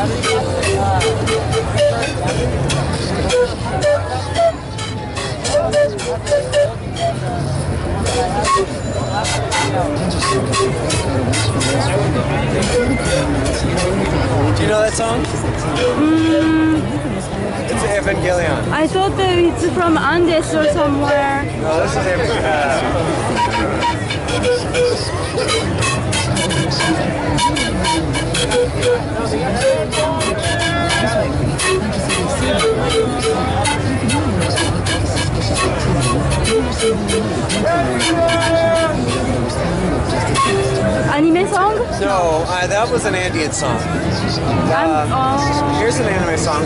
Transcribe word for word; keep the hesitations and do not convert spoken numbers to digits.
Do you know that song? Mm, It's Evangelion. I thought that it's from Andes or somewhere. No, this is Anime song? No, uh, that was an Andean song. Uh, oh. Here's an anime song.